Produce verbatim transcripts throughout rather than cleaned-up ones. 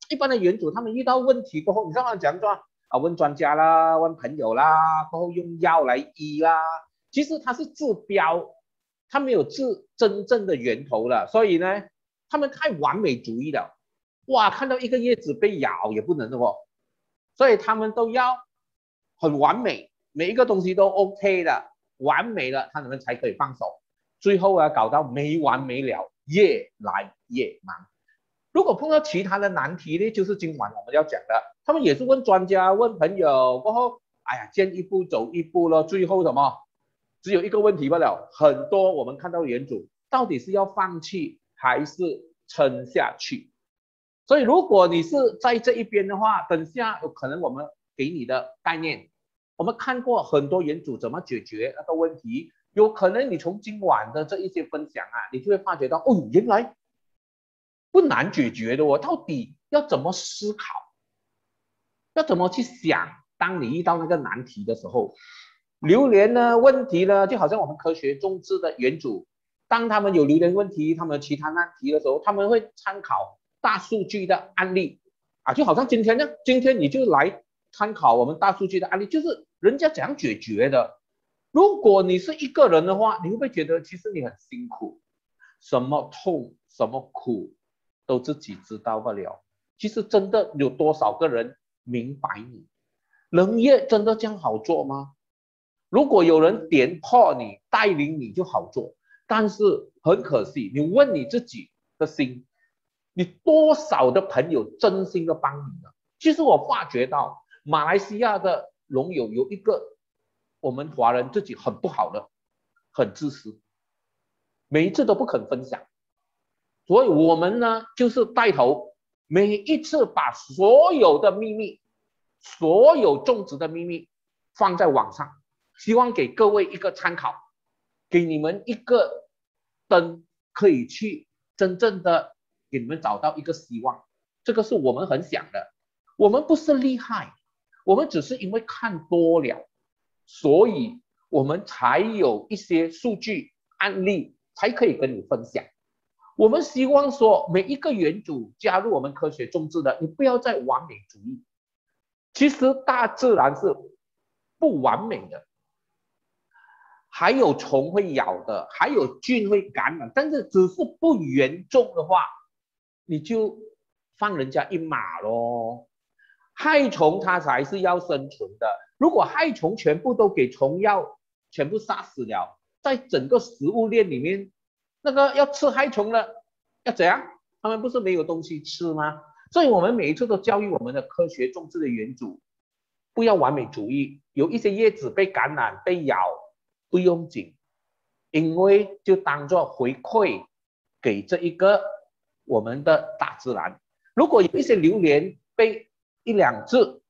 一般的原主他们遇到问题过后，你知道他讲说啊，问专家啦，问朋友啦，过后用药来医啦，其实它是治标，它没有治真正的源头了，所以呢，他们太完美主义了，哇，看到一个叶子被咬也不能的哦，所以他们都要很完美，每一个东西都 OK 的，完美了，他们才可以放手。最后啊，搞到没完没了，越来越忙。如果碰到其他的难题呢，就是今晚我们要讲的，他们也是问专家、问朋友过后，哎呀，见一步走一步了，最后什么？只有一个问题罢了。很多我们看到原主到底是要放弃还是撑下去？所以如果你是在这一边的话，等下有可能我们给你的概念，我们看过很多原主怎么解决那个问题，有可能你从今晚的这一些分享啊，你就会发觉到，哦，原来不难解决的哦，到底要怎么思考，要怎么去想，当你遇到那个难题的时候，榴莲呢问题呢，就好像我们科学种植的原主，当他们有榴莲问题，他们有其他难题的时候，他们会参考大数据的案例啊，就好像今天呢，今天你就来参考我们大数据的案例，就是人家怎样解决的。如果你是一个人的话，你会不会觉得其实你很辛苦，什么痛什么苦都自己知道不了？其实真的有多少个人明白你？人业真的这样好做吗？如果有人点破你、带领你就好做，但是很可惜，你问你自己的心，你多少的朋友真心的帮你呢？其实我发觉到马来西亚的龙友有一个我们华人自己很不好的，很自私，每一次都不肯分享，所以我们呢就是带头，每一次把所有的秘密、所有种植的秘密放在网上，希望给各位一个参考，给你们一个灯，可以去真正的给你们找到一个希望。这个是我们很想的，我们不是厉害，我们只是因为看多了，所以我们才有一些数据案例才可以跟你分享。我们希望说每一个园主加入我们科学种植的，你不要再完美主义。其实大自然是不完美的，还有虫会咬的，还有菌会感染，但是只是不严重的话，你就放人家一马咯。害虫它才是要生存的，如果害虫全部都给虫药，全部杀死了，在整个食物链里面，那个要吃害虫的要怎样？他们不是没有东西吃吗？所以我们每一次都教育我们的科学种植的园主，不要完美主义，有一些叶子被感染、被咬，不用紧，因为就当做回馈给这一个我们的大自然。如果有一些榴莲被一两只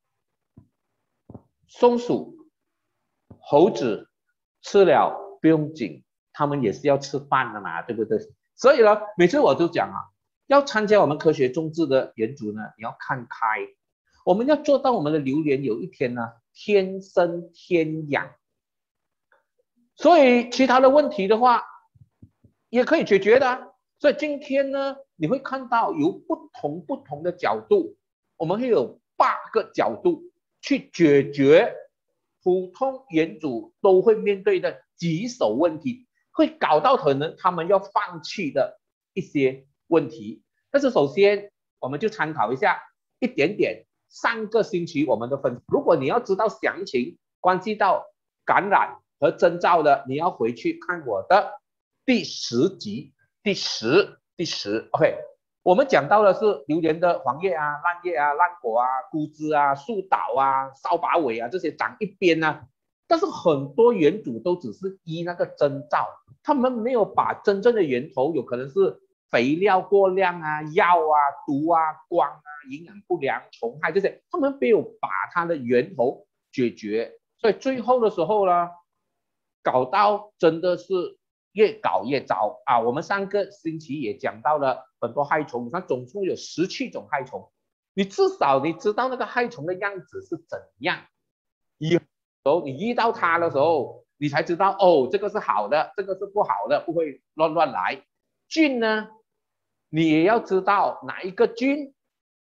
松鼠、猴子吃了，不用紧，他们也是要吃饭的嘛，对不对？所以呢，每次我就讲啊，要参加我们科学种植的园主呢，你要看开，我们要做到我们的榴莲有一天呢，天生天养。所以其他的问题的话，也可以解决的、啊。所以今天呢，你会看到有不同不同的角度，我们会有八个角度去解决普通园主都会面对的棘手问题，会搞到可能他们要放弃的一些问题。但是首先，我们就参考一下一点点上个星期我们的分析。如果你要知道详情，关系到感染和征兆的，你要回去看我的第十集，第十，第十 ，OK。我们讲到的是榴莲的黄叶啊、烂叶啊、烂果啊、枯枝啊、树倒啊、扫把尾啊这些长一边啊，但是很多园主都只是依那个征兆，他们没有把真正的源头，有可能是肥料过量啊、药啊、毒啊、光啊、营养不良、虫害这些，他们没有把它的源头解决，所以最后的时候呢，搞到真的是越搞越糟啊！我们上个星期也讲到了很多害虫，你看总共有十七种害虫，你至少你知道那个害虫的样子是怎样，以后你遇到它的时候，你才知道哦，这个是好的，这个是不好的，不会乱乱来。菌呢，你也要知道哪一个菌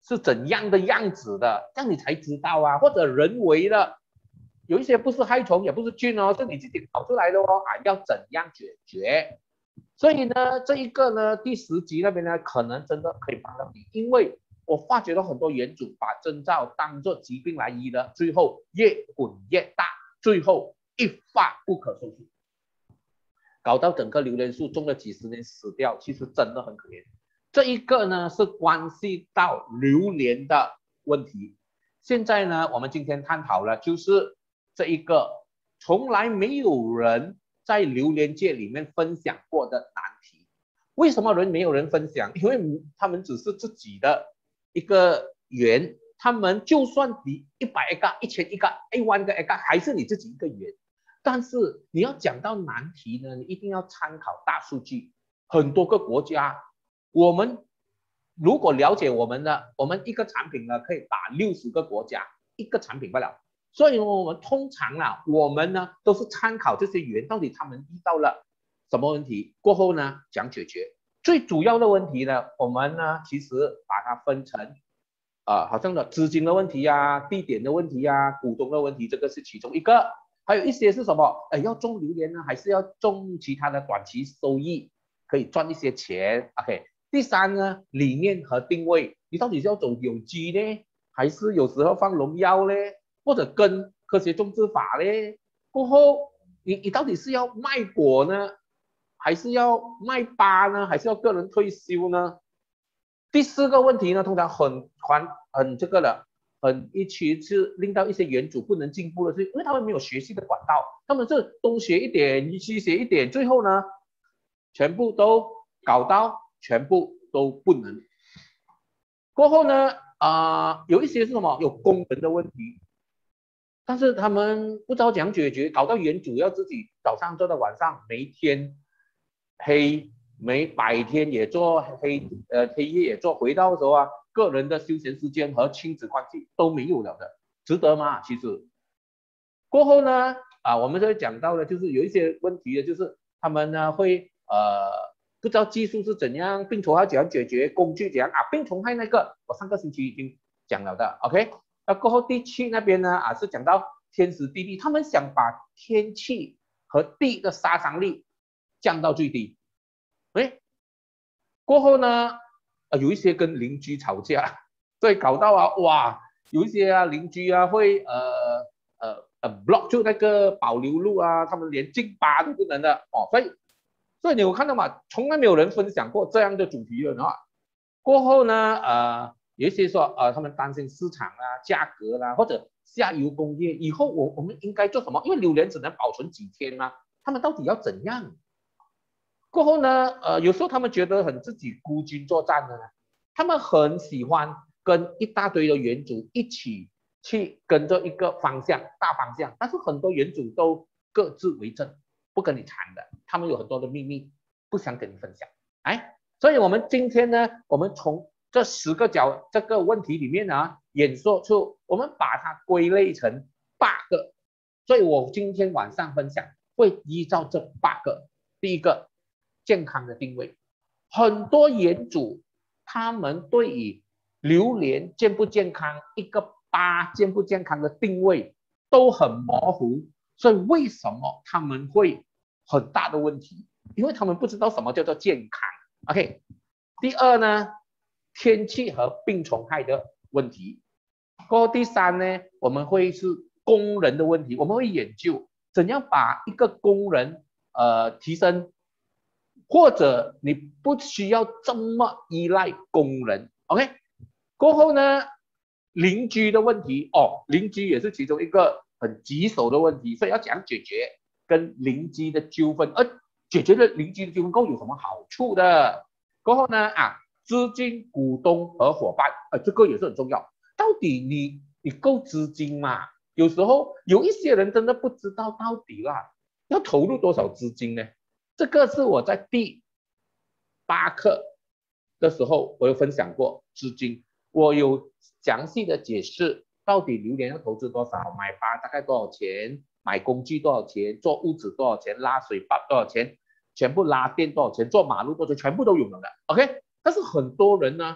是怎样的样子的，这样你才知道啊。或者人为的，有一些不是害虫也不是菌哦，是你自己搞出来的哦啊，要怎样解决？所以呢，这一个呢，第十集那边呢，可能真的可以帮到你，因为我发觉到很多园主把征兆当作疾病来医的，最后越滚越大，最后一发不可收拾，搞到整个榴莲树种了几十年死掉，其实真的很可怜。这一个呢是关系到榴莲的问题。现在呢，我们今天探讨了就是这一个从来没有人在榴莲界里面分享过的难题。为什么人没有人分享？因为他们只是自己的一个园，他们就算比一百个、一千一个、一万个个，还是你自己一个园。但是你要讲到难题呢，你一定要参考大数据，很多个国家。我们如果了解我们的，我们一个产品呢可以打六十个国家，一个产品不了。所以我们通常啊，我们呢都是参考这些园，到底他们遇到了什么问题，过后呢讲解决。最主要的问题呢，我们呢其实把它分成，呃，好像的资金的问题啊，地点的问题啊，股东的问题，这个是其中一个。还有一些是什么？哎，要种榴莲呢，还是要种其他的短期收益，可以赚一些钱 ？OK。第三呢，理念和定位，你到底是要走有机呢，还是有时候放农药呢，或者跟科学种植法呢？过后你你到底是要卖果呢，还是要卖疤呢，还是要个人退休呢？第四个问题呢，通常很很很这个的，很一起是令到一些园主不能进步的是，因为他们没有学习的管道，他们是东学一点，西学一点，最后呢，全部都搞到。全部都不能。过后呢，啊、呃，有一些是什么？有工人的问题，但是他们不知道怎样解决，搞到园主要自己早上做到晚上，每天黑，每白天也做黑，呃，黑夜也做，回到的时候啊，个人的休闲时间和亲子关系都没有了的，值得吗？其实过后呢，啊，我们就会讲到的，就是有一些问题的，就是他们呢会呃。不知道技术是怎样，病虫害怎样解决，工具怎样啊？病虫害那个我上个星期已经讲了的 ，OK。那过后第七那边呢啊是讲到天时地利，他们想把天气和地的杀伤力降到最低。哎，过后呢，啊有一些跟邻居吵架，所以搞到啊哇，有一些啊邻居啊会呃呃呃 block 住那个保留路啊，他们连进吧都不能的哦，所以。所以你有看到吗？从来没有人分享过这样的主题的啊。过后呢，呃，有一些说，呃，他们担心市场啊、价格啦、啊，或者下游工业以后我我们应该做什么？因为榴莲只能保存几天嘛，他们到底要怎样？过后呢，呃，有时候他们觉得很自己孤军作战的，他们很喜欢跟一大堆的园主一起去跟着一个方向大方向，但是很多园主都各自为政。不跟你谈的，他们有很多的秘密，不想跟你分享。哎，所以我们今天呢，我们从这十个角这个问题里面呢，演说出，我们把它归类成八个。所以我今天晚上分享会依照这八个。第一个，健康的定位，很多园主他们对于榴莲健不健康，一个疤健不健康的定位都很模糊。所以为什么他们会很大的问题？因为他们不知道什么叫做健康。OK， 第二呢，天气和病虫害的问题。过后第三呢，我们会是工人的问题，我们会研究怎样把一个工人呃提升，或者你不需要这么依赖工人。OK， 过后呢，邻居的问题哦，邻居也是其中一个很棘手的问题，所以要讲解决跟邻居的纠纷，而解决了邻居的纠纷后有什么好处的？过后呢啊，资金、股东和伙伴，呃，这个也是很重要。到底你你够资金吗？有时候有一些人真的不知道到底啦，要投入多少资金呢？这个是我在第八课的时候我有分享过资金，我有详细的解释到底榴莲要投资多少，买发大概多少钱，买工具多少钱，做屋子多少钱，拉水坝多少钱，全部拉电多少钱，做马路多少钱，全部都有了的。OK， 但是很多人呢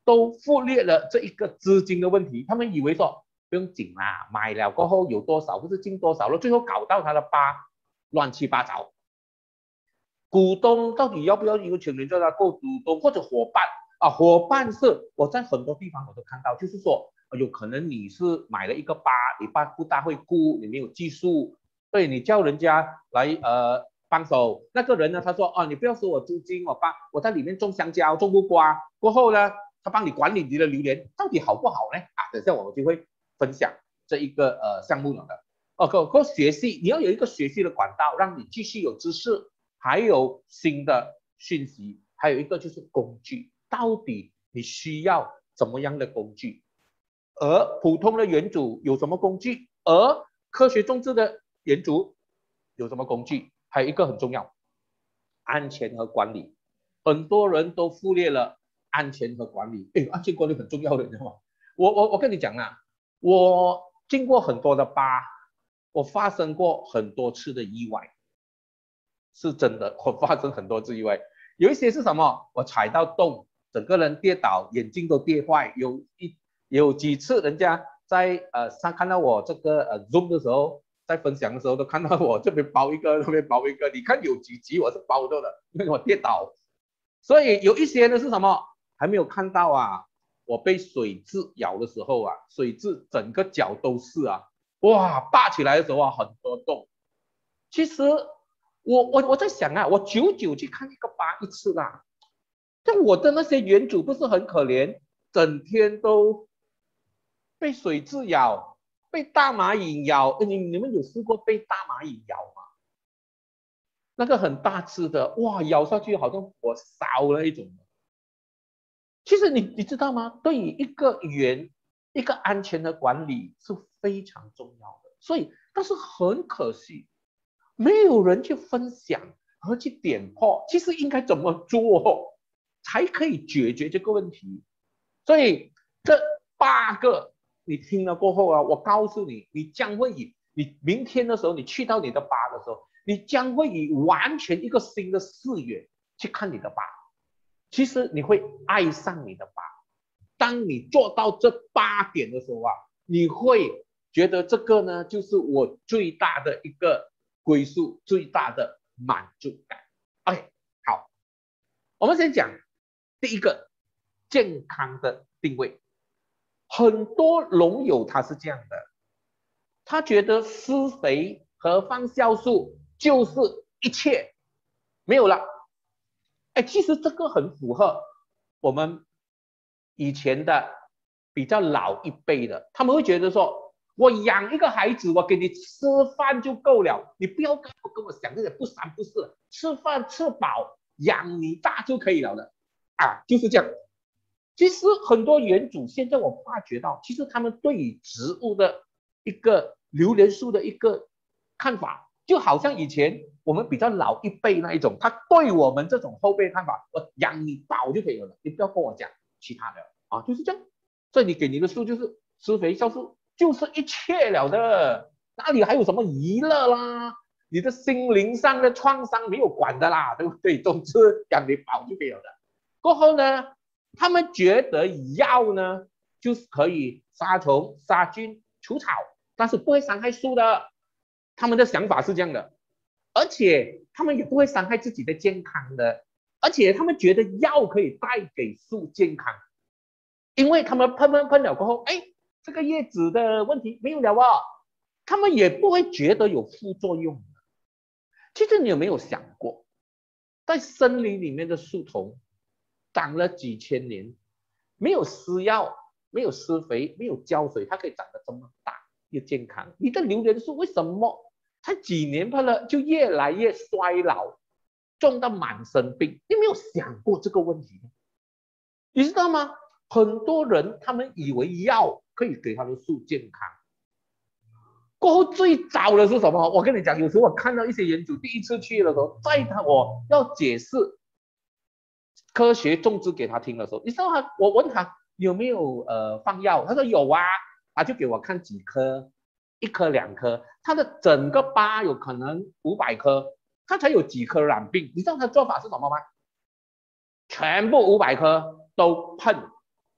都忽略了这一个资金的问题，他们以为说不用紧啦，买了过后有多少不是进多少了，最后搞到他的疤乱七八糟。股东到底要不要有请人叫他做股东或者伙伴啊？伙伴是我在很多地方我都看到，就是说有可能你是买了一个疤，你疤不大会顾，你没有技术，所以你叫人家来呃帮手，那个人呢他说哦你不要收我租金，我帮我在里面种香蕉种木瓜，过后呢他帮你管理你的榴莲，到底好不好呢？啊，等下我们就会分享这一个呃项目了的。哦，个个学习你要有一个学习的管道，让你继续有知识。还有新的讯息，还有一个就是工具，到底你需要怎么样的工具？而普通的园主有什么工具？而科学种植的园主有什么工具？还有一个很重要，安全和管理。很多人都忽略了安全和管理。哎，安全管理很重要的，你知道吗？我我我跟你讲啊，我经过很多的疤，我发生过很多次的意外。是真的，我发生很多次意外，有一些是什么？我踩到洞，整个人跌倒，眼睛都跌坏。有一有几次，人家在呃上看到我这个呃 Zoom 的时候，在分享的时候，都看到我这边包一个，那边包一个。你看有几集我是包着的，因为我跌倒。所以有一些呢是什么？还没有看到啊，我被水蛭咬的时候啊，水蛭整个脚都是啊，哇，拔起来的时候啊，很多洞。其实。我我我在想啊，我久久去看一个疤一次啦。但我的那些园主不是很可怜，整天都被水蛭咬，被大蚂蚁咬。你你们有试过被大蚂蚁咬吗？那个很大只的，哇，咬下去好像火烧了一种。其实你你知道吗？对于一个园，一个安全的管理是非常重要的。所以，但是很可惜。没有人去分享和去点破，其实应该怎么做才可以解决这个问题。所以这八个你听了过后啊，我告诉你，你将会以你明天的时候，你去到你的疤的时候，你将会以完全一个新的视野去看你的疤。其实你会爱上你的疤。当你做到这八点的时候啊，你会觉得这个呢，就是我最大的一个归宿，最大的满足感。OK， 好，我们先讲第一个健康的定位。很多农友他是这样的，他觉得施肥和放酵素就是一切，没有了。哎，其实这个很符合我们以前的比较老一辈的，他们会觉得说，我养一个孩子，我给你吃饭就够了，你不要跟我跟我讲这些不三不四，吃饭吃饱，养你大就可以了的啊，就是这样。其实很多园主现在我发觉到，其实他们对于植物的一个榴莲树的一个看法，就好像以前我们比较老一辈那一种，他对我们这种后辈看法，我养你饱就可以了，你不要跟我讲其他的啊，就是这样。所以你给你的树就是施肥酵素，就是一切了的，哪里还有什么娱乐啦？你的心灵上的创伤没有管的啦，对不对？总之养你饱就可以了的。过后呢，他们觉得药呢就是可以杀虫、杀菌、除草，但是不会伤害树的。他们的想法是这样的，而且他们也不会伤害自己的健康的，而且他们觉得药可以带给树健康，因为他们喷喷喷了过后，哎，这个叶子的问题没有了啊，他们也不会觉得有副作用。其实你有没有想过，在森林里面的树丛长了几千年，没有施药，没有施肥，没有浇水，它可以长得这么大又健康。你的榴莲树为什么才几年不了就越来越衰老，种到满身病？你有没有想过这个问题？你知道吗？很多人他们以为药可以给他的树健康。过后最早的是什么？我跟你讲，有时候我看到一些园主第一次去的时候，在他我要解释科学种植给他听的时候，你知道他，我问他有没有呃放药，他说有啊，他就给我看几颗，一颗两颗，他的整个疤有可能五百颗，他才有几颗染病。你知道他做法是什么吗？全部五百颗都喷，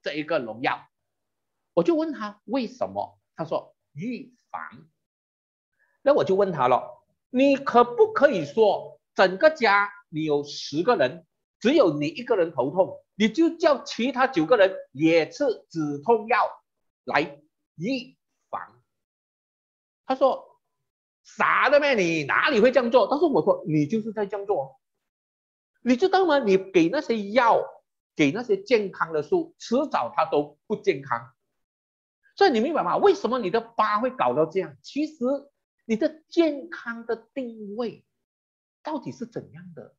这一个农药。我就问他为什么，他说预防。那我就问他了，你可不可以说整个家你有十个人，只有你一个人头痛，你就叫其他九个人也吃止痛药来预防？他说傻的咩？你哪里会这样做？但是我说你就是在这样做，你知道吗？你给那些药，给那些健康的树，迟早它都不健康。所以你明白吗？为什么你的疤会搞到这样？其实你的健康的定位到底是怎样的？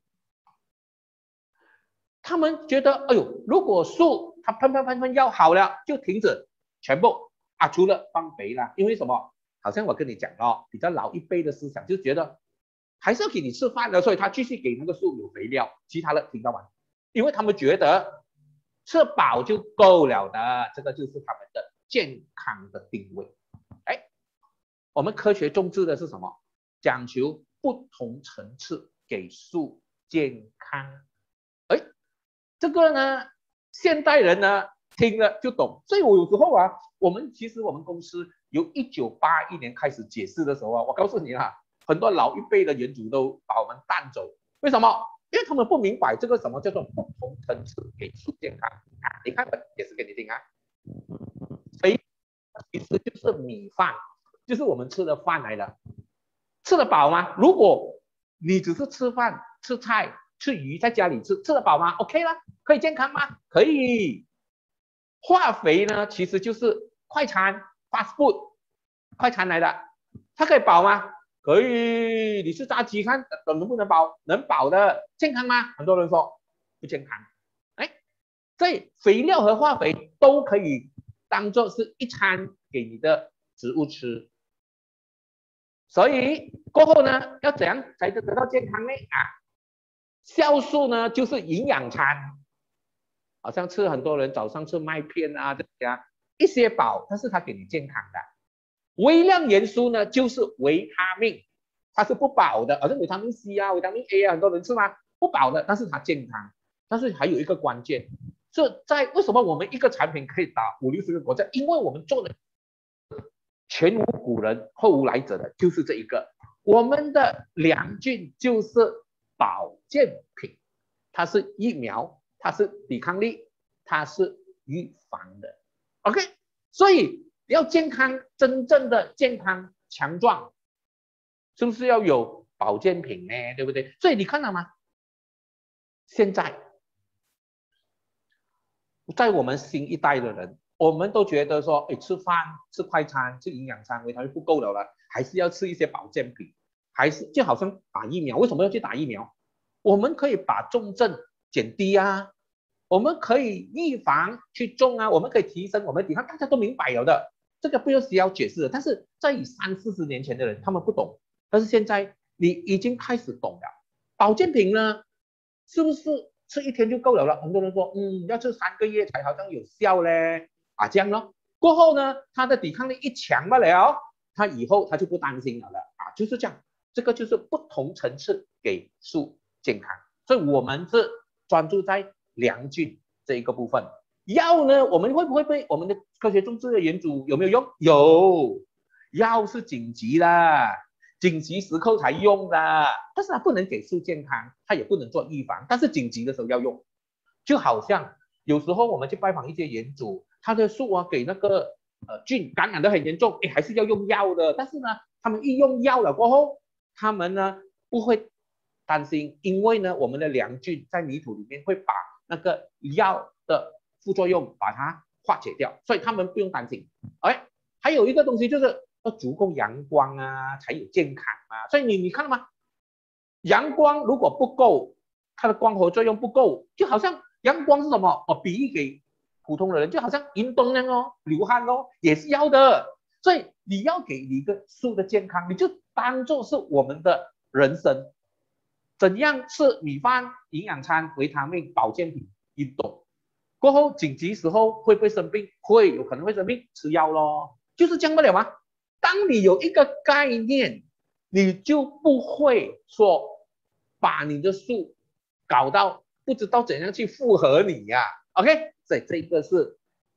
他们觉得，哎呦，如果树它喷喷喷喷药好了就停止，全部啊，除了放肥了，因为什么？好像我跟你讲哦，比较老一辈的思想就觉得还是要给你吃饭的，所以他继续给那个树有肥料，其他的停到完，因为他们觉得吃饱就够了的，这个就是他们的健康的定位。哎，我们科学种植的是什么？讲求不同层次给树健康。哎，这个呢，现代人呢听了就懂。所以我有时候啊，我们其实我们公司由一九八一年开始解释的时候啊，我告诉你啦，很多老一辈的园主都把我们带走。为什么？因为他们不明白这个什么叫做不同层次给树健康啊。你看，我解释给你听啊。肥其实就是米饭，就是我们吃的饭来的。吃得饱吗？如果你只是吃饭、吃菜、吃鱼，在家里吃，吃得饱吗 ？OK 啦，可以健康吗？可以。化肥呢，其实就是快餐 （fast food），快餐来的，它可以饱吗？可以。你吃炸鸡看能不能饱？能饱的。健康吗？很多人说不健康。哎，所以肥料和化肥都可以当做是一餐给你的植物吃。所以过后呢，要怎样才能得到健康呢？啊，酵素呢就是营养餐，好像吃很多人早上吃麦片啊这些啊，一些饱，但是它给你健康的。微量元素呢就是维他命，它是不饱的，好像维他命 C 啊、维他命 A 啊，很多人吃吗？不饱的，但是它健康。但是还有一个关键，是在为什么我们一个产品可以打五六十个国家？因为我们做的前无古人后无来者的就是这一个，我们的良菌就是保健品，它是疫苗，它是抵抗力，它是预防的。OK， 所以要健康，真正的健康强壮，是不是要有保健品呢？对不对？所以你看到吗？现在在我们新一代的人，我们都觉得说，哎，吃饭吃快餐吃营养餐维他命不够了了，还是要吃一些保健品，还是就好像打疫苗，为什么要去打疫苗？我们可以把重症减低啊，我们可以预防去重啊，我们可以提升我们抵抗，大家都明白了的，这个不需要解释的。但是在三四十年前的人，他们不懂，但是现在你已经开始懂了。保健品呢，是不是吃一天就够了了？很多人说，嗯，要吃三个月才好像有效嘞，啊，这样咯。过后呢，他的抵抗力一强不了，他以后他就不担心了了啊，就是这样。这个就是不同层次给树健康，所以我们是专注在良菌这一个部分。药呢，我们会不会被我们的科学种植的园主有没有用？有，药是紧急的，紧急时刻才用的，但是它不能给树健康，它也不能做预防，但是紧急的时候要用。就好像有时候我们去拜访一些园主，他的树啊给那个呃菌感染的很严重，哎，还是要用药的，但是呢，他们一用药了过后，他们呢不会担心，因为呢我们的良菌在泥土里面会把那个药的副作用把它化解掉，所以他们不用担心。哎，还有一个东西就是要足够阳光啊，才有健康啊。所以你你看到吗？阳光如果不够，它的光合作用不够，就好像阳光是什么？我比喻给普通的人，就好像运动那样哦，流汗哦，也是要的。所以你要给你一个树的健康，你就当做是我们的人生。怎样吃米饭、营养餐、维他命、保健品、运动？过后紧急时候会不会生病？会，有可能会生病，吃药咯，就是这样不了吗？当你有一个概念，你就不会说把你的树搞到不知道怎样去附和你呀、啊。OK， 所以这个是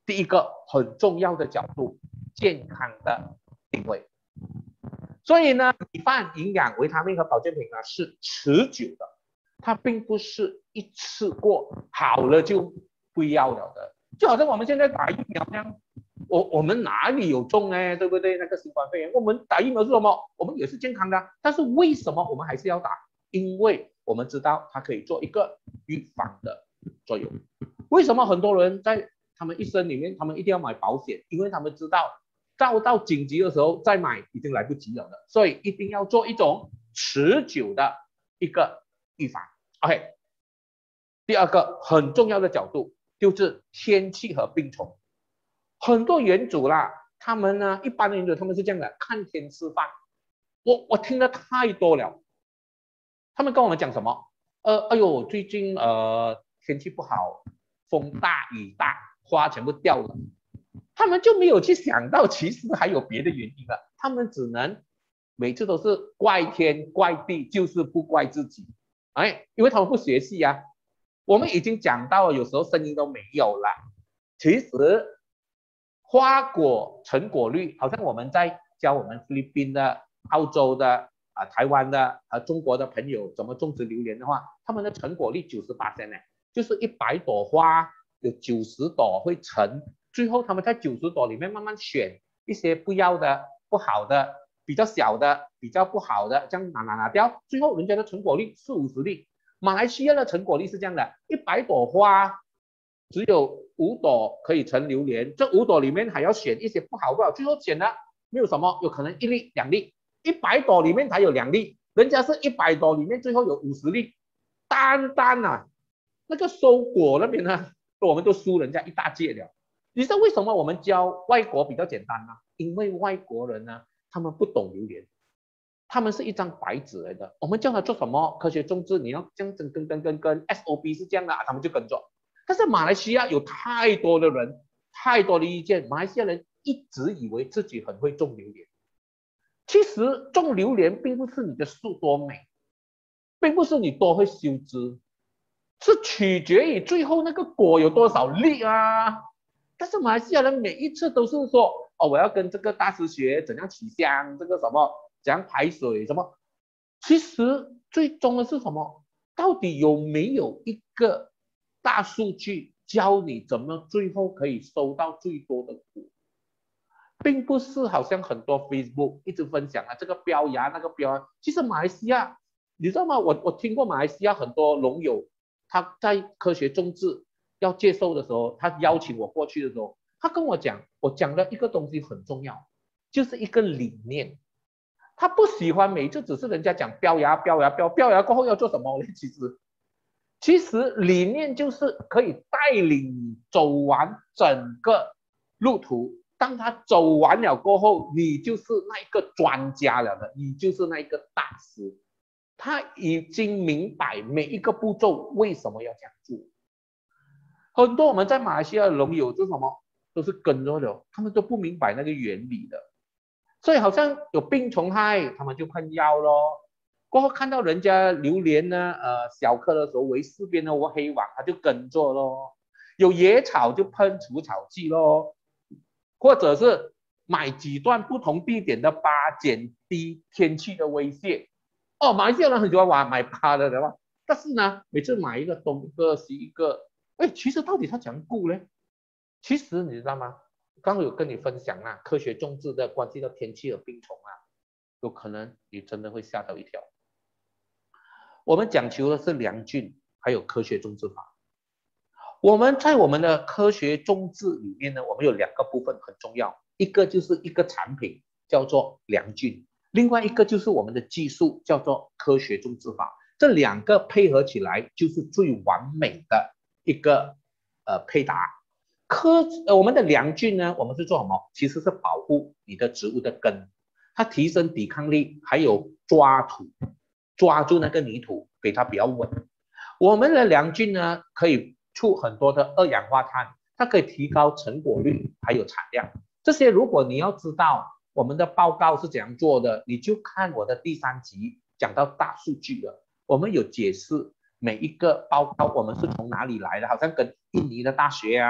第一个很重要的角度，健康的定位。所以呢，米饭、营养、维他命和保健品呢是持久的，它并不是一次过好了就不要了的。就好像我们现在打疫苗那样，我我们哪里有中呢？对不对？那个新冠肺炎，我们打疫苗是什么？我们也是健康的，但是为什么我们还是要打？因为我们知道它可以做一个预防的作用。为什么很多人在他们一生里面，他们一定要买保险？因为他们知道到到紧急的时候再买已经来不及了的，所以一定要做一种持久的一个预防。OK， 第二个很重要的角度就是天气和病虫。很多园主啦，他们呢，一般的园主他们是这样的，看天吃饭。我我听的太多了，他们跟我们讲什么？呃，哎呦，最近呃天气不好，风大雨大，花全部掉了。他们就没有去想到，其实还有别的原因了。他们只能每次都是怪天怪地，就是不怪自己。哎，因为他们不学习啊。我们已经讲到了，有时候声音都没有了。其实花果成果率，好像我们在教我们菲律宾的、澳洲的、啊台湾的、啊中国的朋友怎么种植榴莲的话，他们的成果率九十八%呢，就是一百朵花有九十朵会成，最后他们在九十朵里面慢慢选一些不要的、不好的、比较小的、比较不好的，这样拿拿拿掉，最后人家的成果率四五十粒。马来西亚的成果率是这样的，一百朵花只有五朵可以成榴莲，这五朵里面还要选一些不好不好，最后选的没有什么，有可能一粒两粒，一百朵里面才有两粒，人家是一百朵里面最后有五十粒，单单啊那个收果那边呢，我们都输人家一大截了。你知道为什么我们教外国比较简单吗？因为外国人呢，他们不懂榴莲。他们是一张白纸来的，我们叫他做什么科学种植，你要这样跟跟跟跟跟 S O P 是这样的，他们就跟着。但是马来西亚有太多的人，太多的意见，马来西亚人一直以为自己很会种榴莲。其实种榴莲并不是你的树多美，并不是你多会修枝，是取决于最后那个果有多少粒啊。但是马来西亚人每一次都是说，哦，我要跟这个大师学怎样起香，这个什么怎样排水什么。其实最终的是什么？到底有没有一个大数据教你怎么最后可以收到最多的果？并不是好像很多 Facebook 一直分享啊，这个标芽那个标芽。其实马来西亚，你知道吗？我我听过马来西亚很多农友，他在科学种植要接受的时候，他邀请我过去的时候，他跟我讲，我讲的一个东西很重要，就是一个理念。他不喜欢每次只是人家讲标芽标芽标标芽过后要做什么呢？其实其实理念就是可以带领你走完整个路途。当他走完了过后，你就是那一个专家了的，你就是那一个大师。他已经明白每一个步骤为什么要这样做。很多我们在马来西亚的农友是什么？都是跟着的，他们都不明白那个原理的。所以好像有病虫害，他们就喷药咯。过后看到人家榴莲呢，呃，小颗的时候围四边的黑网，他就跟着咯。有野草就喷除草剂咯。或者是买几段不同地点的疤，减低天气的威胁。哦，马来西亚人很喜欢玩买疤的，对吧？但是呢，每次买一个东一个西一个，哎，其实到底他怎样顾呢？其实你知道吗？刚刚有跟你分享啊，科学种植的关系到天气和病虫啊，有可能你真的会吓到一跳。我们讲求的是良菌，还有科学种植法。我们在我们的科学种植里面呢，我们有两个部分很重要，一个就是一个产品叫做良菌，另外一个就是我们的技术叫做科学种植法。这两个配合起来就是最完美的一个呃配搭。科呃我们的良菌呢，我们是做什么？其实是保护你的植物的根，它提升抵抗力，还有抓土，抓住那个泥土，给它比较稳。我们的良菌呢，可以出很多的二氧化碳，它可以提高成果率还有产量。这些如果你要知道我们的报告是怎样做的，你就看我的第三集讲到大数据的，我们有解释每一个报告我们是从哪里来的，好像跟印尼的大学啊，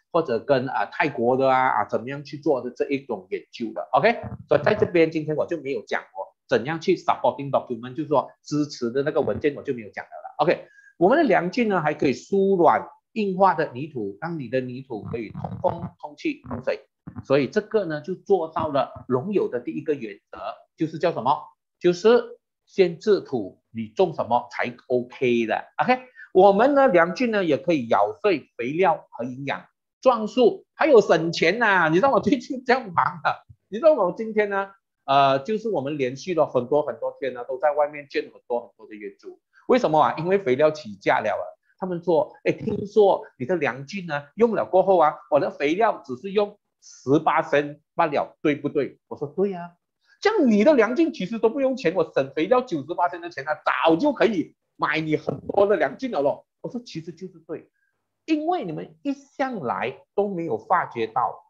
或者跟啊、呃、泰国的啊啊怎么样去做的这一种研究的 ，OK， 所以在这边今天我就没有讲哦怎样去 supporting document， 就是说支持的那个文件我就没有讲了了 ，OK， 我们的良菌呢还可以疏软硬化的泥土，让你的泥土可以通风、通气、通水，所以这个呢就做到了农友的第一个原则，就是叫什么？就是先治土，你种什么才 OK 的 ，OK。我们呢，良菌呢也可以咬碎肥料和营养，壮树，还有省钱呐、啊。你知道我最近这样忙啊？你知道我今天呢，呃，就是我们连续了很多很多天呢，都在外面见很多很多的园主。为什么啊？因为肥料起价了啊。他们说，哎，听说你的良菌呢用了过后啊，我的肥料只是用十八升罢了，对不对？我说对呀、啊。这样你的良菌其实都不用钱，我省肥料九十八升的钱啊，早就可以买你很多的良菌了咯。我说其实就是对，因为你们一向来都没有发觉到，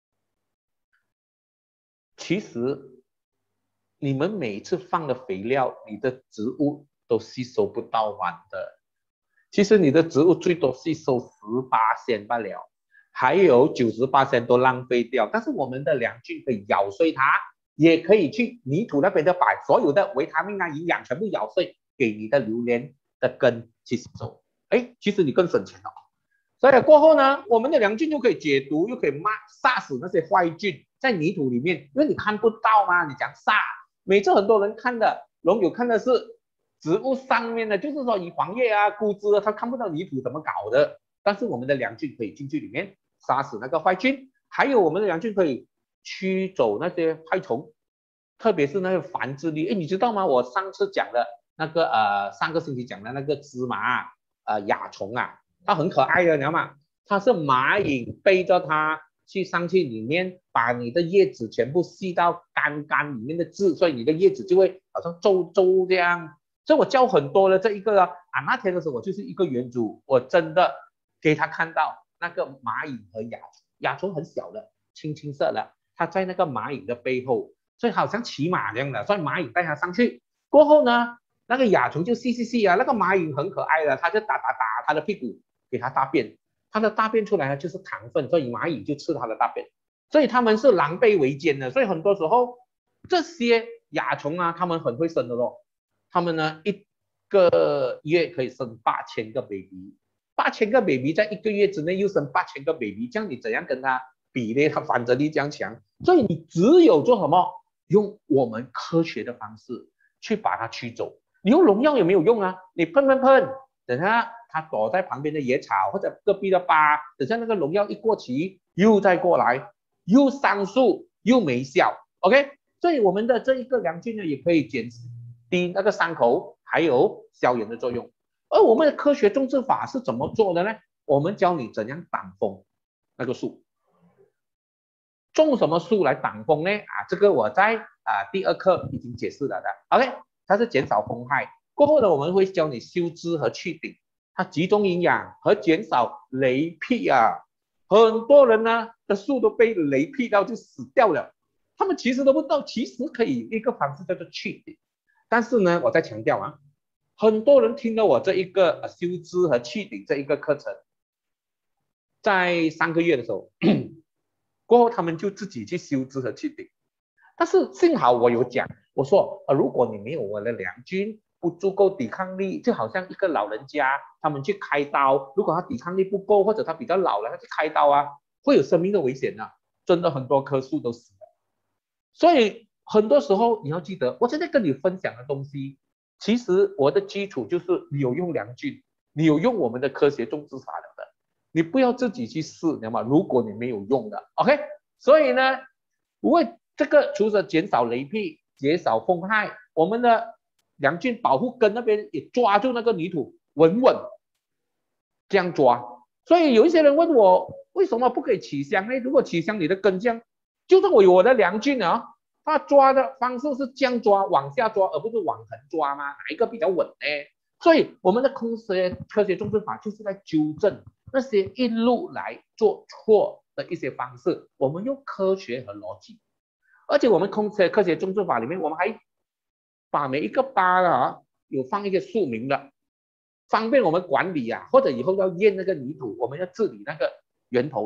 其实你们每次放的肥料，你的植物都吸收不到完的。其实你的植物最多吸收十八仙罢了，还有九十八仙都浪费掉。但是我们的良菌可以咬碎它，也可以去泥土那边的把所有的维他命啊、营养全部咬碎，给你的榴莲的根去吸收。哎，其实你更省钱了。所以过后呢，我们的良菌就可以解毒，又可以骂杀死那些坏菌在泥土里面，因为你看不到嘛，你讲杀。每次很多人看的，农友看的是植物上面的，就是说以黄叶啊、枯枝啊，他看不到泥土怎么搞的。但是我们的良菌可以进去里面杀死那个坏菌，还有我们的良菌可以驱走那些害虫，特别是那个繁殖力。哎，你知道吗？我上次讲的那个呃，上个星期讲的那个芝麻呃蚜虫啊，它很可爱的，你知道吗？它是蚂蚁背着它去上去里面，把你的叶子全部吸到干干里面的汁，所以你的叶子就会好像皱皱这样。所以我教很多的这一个啊，那天的时候我就是一个园主，我真的给他看到那个蚂蚁和蚜虫，蚜虫很小的，青青色的，它在那个蚂蚁的背后，所以好像骑马这样的，所以蚂蚁带它上去过后呢，那个蚜虫就吸吸吸啊，那个蚂蚁很可爱的，它就打打打它的屁股，给它大便，它的大便出来就是糖分，所以蚂蚁就吃它的大便，所以它们是狼狈为奸的，所以很多时候这些蚜虫啊，它们很会生的咯，它们呢一个月可以生八千个 baby， 八千个 baby 在一个月之内又生八千个 baby， 这样你怎样跟它比呢？它繁殖力这样强，所以你只有做什么？用我们科学的方式去把它驱走。你用农药也没有用啊，你喷喷喷，等下它躲在旁边的野草或者隔壁的疤，等下那个农药一过期，又再过来，又伤树又没效 ，OK？ 所以我们的这一个良菌呢，也可以减低那个伤口，还有消炎的作用。而我们的科学种植法是怎么做的呢？我们教你怎样挡风那个树。种什么树来挡风呢？啊，这个我在啊第二课已经解释了的。OK， 它是减少风害。过后呢，我们会教你修枝和去顶，它集中营养和减少雷劈啊。很多人呢的树都被雷劈到就死掉了，他们其实都不知道，其实可以一个方式叫做去顶。但是呢，我再强调啊，很多人听了我这一个修枝和去顶这一个课程，在三个月的时候。过后他们就自己去修枝和去顶，但是幸好我有讲，我说、呃、如果你没有我的良菌，不足够抵抗力，就好像一个老人家他们去开刀，如果他抵抗力不够，或者他比较老了，他去开刀啊，会有生命的危险啊，真的很多棵树都死了。所以很多时候你要记得，我现在跟你分享的东西，其实我的基础就是你有用良菌，你有用我们的科学种植法了的。你不要自己去试，你知道吗？如果你没有用的 ，OK。所以呢，为这个除了减少雷劈、减少风害，我们的良菌保护根那边也抓住那个泥土，稳稳这样抓。所以有一些人问我，为什么不可以起香呢？如果起香，你的根这样，就是我有我的良菌啊，它抓的方式是这样抓，往下抓，而不是往横抓吗？哪一个比较稳呢？所以我们的科学科学种植法就是在纠正那些一路来做错的一些方式，我们用科学和逻辑，而且我们科学科学种植法里面，我们还把每一个疤啊有放一些树名的，方便我们管理啊，或者以后要验那个泥土，我们要治理那个源头了。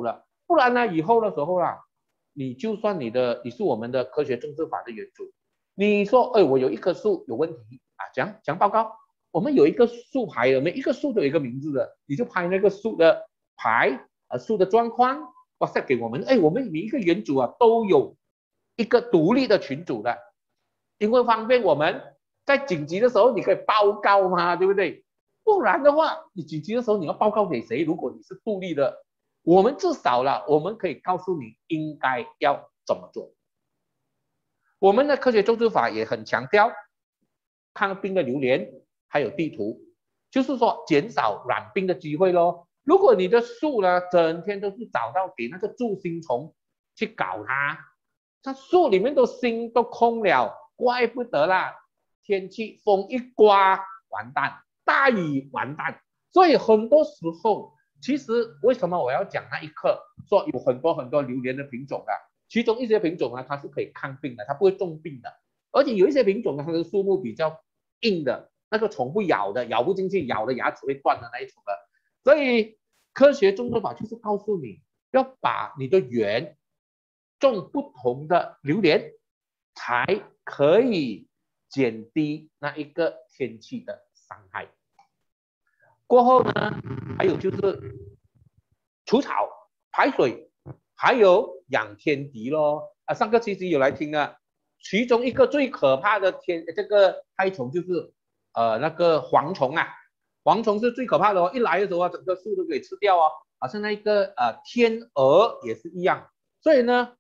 不然呢，以后的时候啦，你就算你的你是我们的科学政治法的原主，你说，哎，我有一棵树有问题啊，讲讲报告，我们有一个树牌的，每一个树都有一个名字的，你就拍那个树的牌，啊，树的状况 WhatsApp 给我们，哎，我们每一个原主啊都有一个独立的群组的，因为方便我们在紧急的时候你可以报告嘛，对不对？不然的话，你紧急的时候你要报告给谁？如果你是独立的，我们至少了，我们可以告诉你应该要怎么做。我们的科学种植法也很强调抗病的榴莲，还有地图，就是说减少染病的机会咯。如果你的树呢，整天都是找到给那个蛀心虫去搞它，它树里面都心都空了，怪不得啦，天气风一刮完蛋，大雨完蛋。所以很多时候，其实为什么我要讲那一刻，说有很多很多榴莲的品种啊，其中一些品种呢，它是可以抗病的，它不会中病的。而且有一些品种呢，它的树木比较硬的，那个虫不咬的，咬不进去，咬的牙齿会断的那一种的。所以科学种植法就是告诉你要把你的园种不同的榴莲，才可以减低那一个天气的伤害。过后呢，还有就是除草、排水，还有养天敌咯。啊，上个星期有来听啊，其中一个最可怕的天这个害虫就是呃那个蝗虫啊，蝗虫是最可怕的哦，一来的时候啊，整个树都给吃掉哦。好像那个呃天蛾也是一样，所以呢，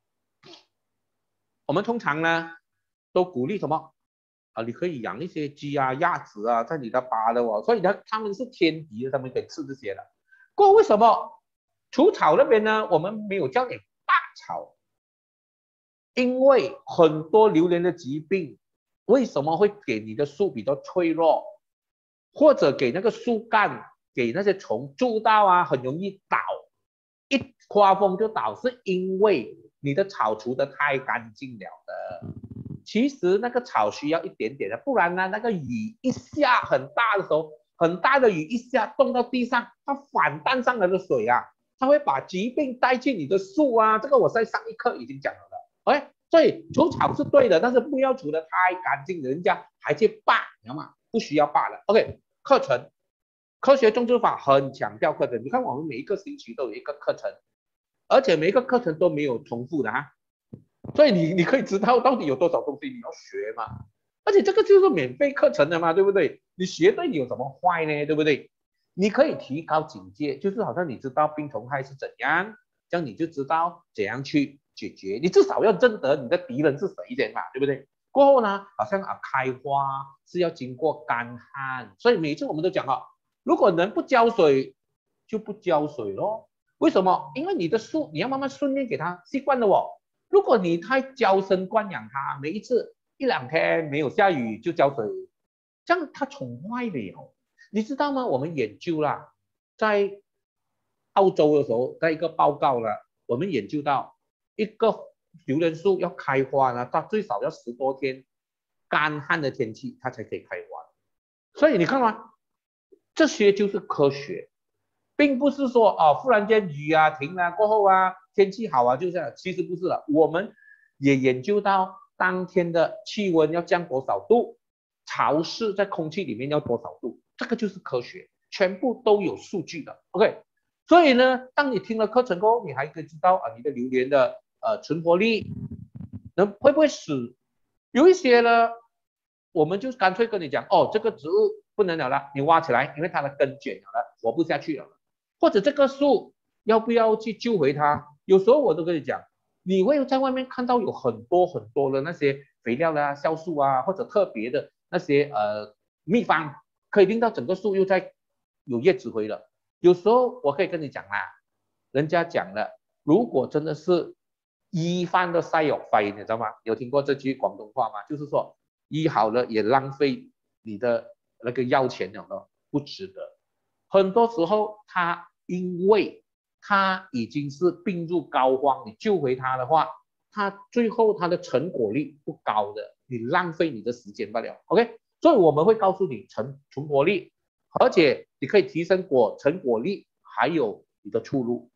我们通常呢都鼓励什么？啊，你可以养一些鸡啊、鸭子啊，在你的巴的哦，所以呢，他们是天敌，他们可以吃这些的。过后为什么除草那边呢，我们没有叫你拔草？因为很多榴莲的疾病，为什么会给你的树比较脆弱，或者给那个树干给那些虫蛀到啊，很容易倒，一刮风就倒，是因为你的草除得太干净了的。其实那个草需要一点点的，不然呢，那个雨一下很大的时候，很大的雨一下冻到地上，它反弹上来的水啊，它会把疾病带进你的树啊。这个我在上一课已经讲了的。OK， 所以除草是对的，但是不要除得太干净，人家还去拔，你知道吗？不需要拔了。OK， 课程，科学种植法很强调课程，你看我们每一个星期都有一个课程，而且每一个课程都没有重复的哈。所以你你可以知道到底有多少东西你要学嘛，而且这个就是免费课程的嘛，对不对？你学对你有什么坏呢？对不对？你可以提高警戒，就是好像你知道病虫害是怎样，这样你就知道怎样去解决。你至少要认得你的敌人是谁先嘛，对不对？过后呢，好像啊开花是要经过干旱，所以每次我们都讲啊，如果人不浇水，就不浇水咯。为什么？因为你的树你要慢慢训练给它习惯了哦。如果你太娇生惯养它，每一次一两天没有下雨就浇水，这样它宠坏了。你知道吗？我们研究啦，在澳洲的时候，在一个报告了，我们研究到一个榴莲树要开花呢，它最少要十多天干旱的天气，它才可以开花。所以你看嘛，这些就是科学，并不是说啊，忽然间雨啊停了过后啊，天气好啊，就这样。其实不是的，我们也研究到当天的气温要降多少度，潮湿在空气里面要多少度，这个就是科学，全部都有数据的。OK， 所以呢，当你听了课程后，你还可以知道啊，你的榴莲的呃存活率能会不会死？有一些呢，我们就干脆跟你讲，哦，这个植物不能了了，你挖起来，因为它的根卷了了，活不下去了。或者这个树要不要去救回它？有时候我都跟你讲，你会在外面看到有很多很多的那些肥料啊、酵素啊，或者特别的那些呃秘方，可以令到整个树又在有叶子回了。有时候我可以跟你讲啦，人家讲了，如果真的是医翻的晒有肺，你知道吗？有听过这句广东话吗？就是说医好了也浪费你的那个药钱了呢，不值得。很多时候他因为他已经是病入膏肓，你救回他的话，他最后他的成果率不高的，你浪费你的时间罢了。OK， 所以我们会告诉你成成果率，而且你可以提升果成果率，还有你的出路。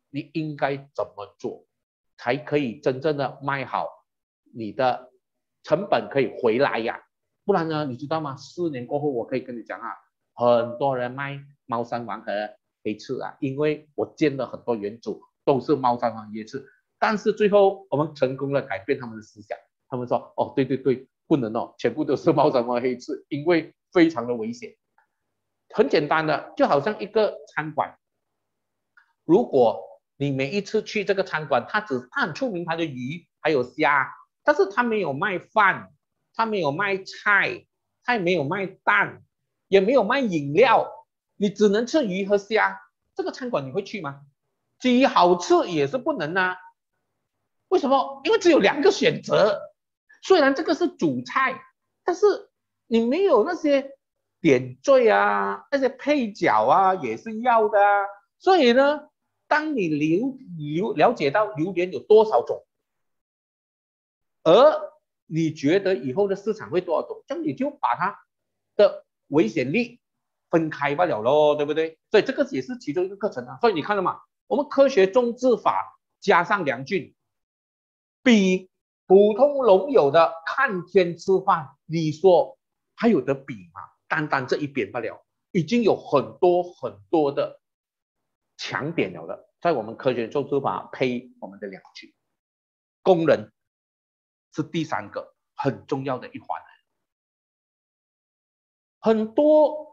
你应该怎么做，才可以真正的卖好，你的成本可以回来呀？不然呢，你知道吗？四年过后，我可以跟你讲啊，很多人卖猫山王和黑刺啊，因为我见了很多园主都是猫山王黑刺，但是最后我们成功的改变他们的思想，他们说哦，对对对，不能哦，全部都是猫山王黑刺，因为非常的危险。很简单的，就好像一个餐馆，如果你每一次去这个餐馆，它只它很出名它的鱼还有虾，但是它没有卖饭，它没有卖菜，它也没有卖蛋，也没有卖饮料，你只能吃鱼和虾，这个餐馆你会去吗？鸡好吃也是不能啊。为什么？因为只有两个选择，虽然这个是主菜，但是你没有那些点缀啊，那些配角啊也是要的啊。所以呢，当你了了了解到榴莲有多少种，而你觉得以后的市场会多少种，这样你就把它的危险力分开罢了咯，对不对？所以这个也是其中一个课程啊。所以你看到吗？我们科学种植法加上良菌，比普通农友的看天吃饭，你说还有得比吗？单单这一边罢了，已经有很多很多的强点了的，在我们科学种植法配我们的良菌，工人是第三个很重要的一环。很多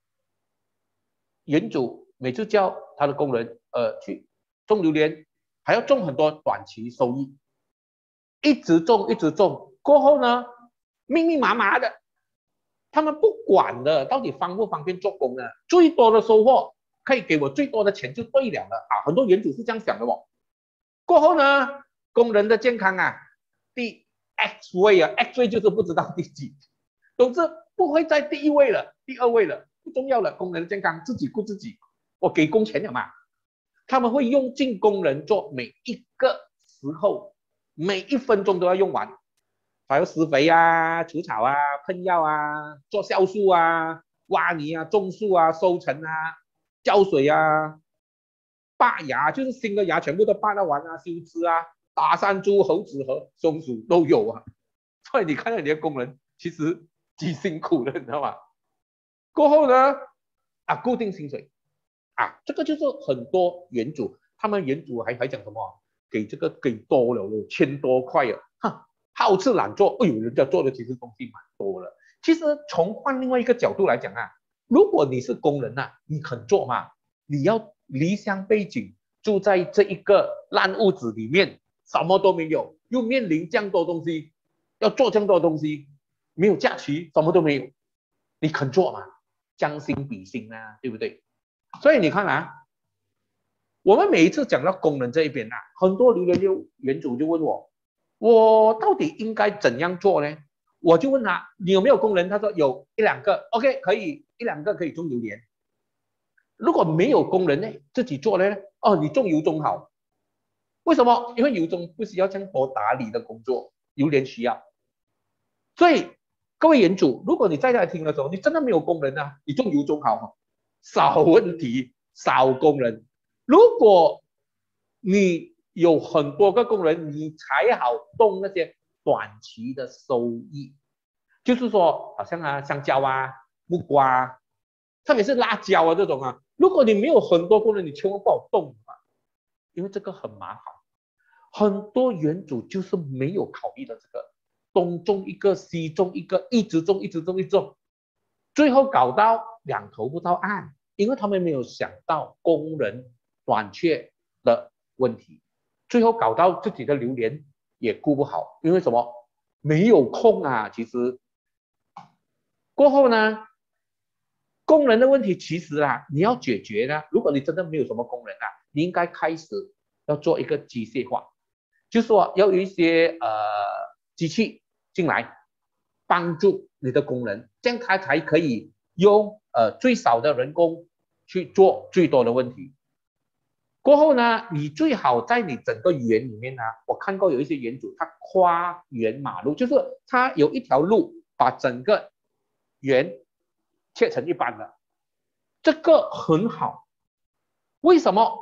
园主每次叫他的工人呃去种榴莲，还要种很多短期收益，一直种一直种，过后呢密密麻麻的，他们不管的到底方不方便做工呢，最多的收获可以给我最多的钱就对了了啊！很多园主是这样想的哦。过后呢，工人的健康啊，第 X 位啊 ，X 位就是不知道第几，总之不会在第一位了，第二位了，不重要了。工人的健康自己顾自己，我给工钱了嘛。他们会用尽工人做每一个时候，每一分钟都要用完，还要施肥啊、除草啊、喷药啊、做酵素啊、挖泥啊、种树啊、收成啊、浇水啊、拔牙，就是新的牙全部都拔到完啊，修枝啊、打山猪、猴子和松鼠都有啊。所以你看到你的工人其实几辛苦的，你知道吗？过后呢，啊，固定薪水啊，这个就是很多园主，他们园主还还讲什么？给这个给多了咯，千多块啊，哈，好吃懒做。哎呦，人家做的其实东西蛮多了。其实从换另外一个角度来讲啊，如果你是工人啊，你肯做嘛？你要离乡背景，住在这一个烂屋子里面，什么都没有，又面临这样多东西，要做这样多东西，没有假期，什么都没有，你肯做吗？将心比心啊，对不对？所以你看啊，我们每一次讲到工人这一边啊，很多榴莲就园主就问我，我到底应该怎样做呢？我就问他，你有没有工人？他说有一两个 ，OK， 可以一两个可以种榴莲。如果没有工人呢，自己做呢？哦，你种油种好，为什么？因为油种不需要这样多打理的工作，榴莲需要。所以各位园主，如果你在家听的时候，你真的没有工人啊，你种油种好，少问题，少工人。如果你有很多个工人，你才好动那些短期的收益，就是说，好像啊，香蕉啊、木瓜啊，特别是辣椒啊这种啊，如果你没有很多工人，你千万不好动啊，因为这个很麻烦。很多园主就是没有考虑到这个，东种一个，西种一个，一直种，一直种，一直种，最后搞到两头不到岸，因为他们没有想到工人短缺的问题，最后搞到自己的榴莲也顾不好，因为什么？没有空啊。其实过后呢，工人的问题其实啊，你要解决呢，如果你真的没有什么工人啊，你应该开始要做一个机械化，就是说要有一些呃机器进来帮助你的工人，这样他才可以用呃最少的人工去做最多的问题。过后呢，你最好在你整个园里面呢，我看过有一些园主他跨园马路，就是他有一条路把整个园切成一半的，这个很好。为什么？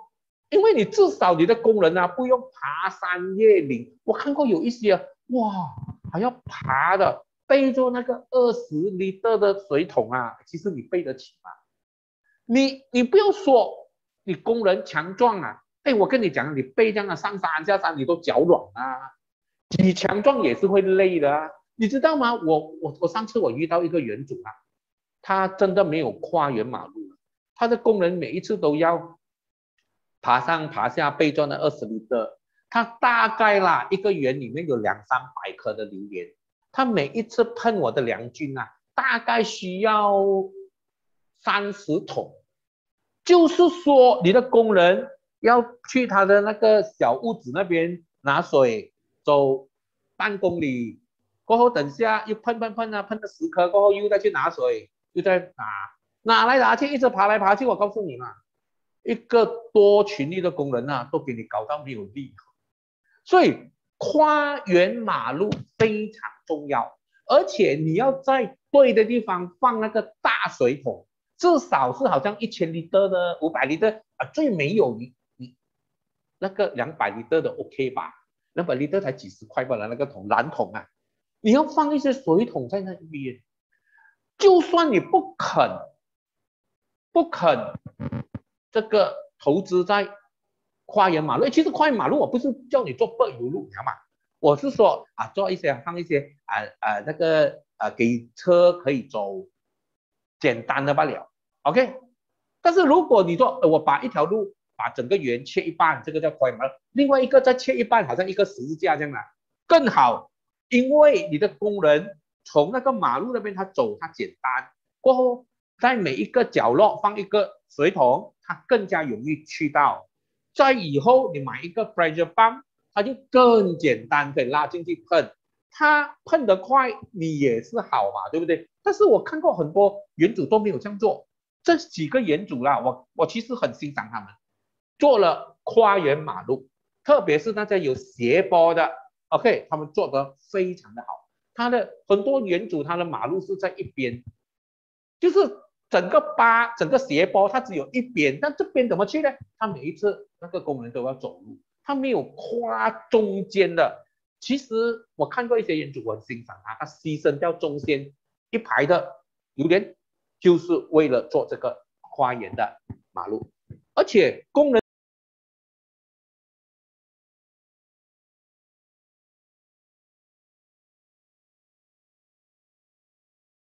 因为你至少你的工人啊不用爬山越岭，我看过有一些哇还要爬的，背着那个二十 liter 的水桶啊，其实你背得起吗？你你不要说你工人强壮啊，哎，我跟你讲，你背这样的上山下山，你都脚软啊，你强壮也是会累的啊，你知道吗？我我我上次我遇到一个原主啊，他真的没有跨越马路，他的工人每一次都要爬上爬下，背着那二十 liter，他大概啦一个园里面有两三百颗的榴莲，他每一次喷我的良菌啊，大概需要三十桶。就是说，你的工人要去他的那个小屋子那边拿水，走半公里，过后等下又喷喷喷啊，喷了十颗过后又再去拿水，又再拿，拿来拿去，一直爬来爬去。我告诉你嘛，一个多群力的工人啊，都给你搞到没有力。所以跨越马路非常重要，而且你要在对的地方放那个大水桶。至少是好像一千 liter 的、五百 liter 啊，最没有你你那个两百 liter 的 OK 吧？两百 liter 才几十块吧，那个桶蓝桶啊，你要放一些水桶在那边，就算你不肯不肯这个投资在跨越马路，其实跨越马路我不是叫你做柏油路，你知道吗？我是说啊，做一些放一些啊啊那个啊给车可以走简单的罢了。OK， 但是如果你说、呃、我把一条路把整个圆切一半，这个叫跨越马路，另外一个再切一半，好像一个十字架这样的更好，因为你的工人从那个马路那边他走，他简单，过后在每一个角落放一个水桶，它更加容易去到。在以后你买一个 pressure pump， 它就更简单，可以拉进去喷，它喷得快，你也是好嘛，对不对？但是我看过很多园主都没有这样做。这几个园主啦，我我其实很欣赏他们，做了跨越马路，特别是那些有斜坡的 ，OK， 他们做得非常的好。他的很多园主，他的马路是在一边，就是整个八整个斜坡，它只有一边，但这边怎么去呢？他每一次那个工人都要走路，他没有跨中间的。其实我看过一些园主，我很欣赏他，他牺牲掉中间一排的榴莲，就是为了做这个花园的马路，而且工人。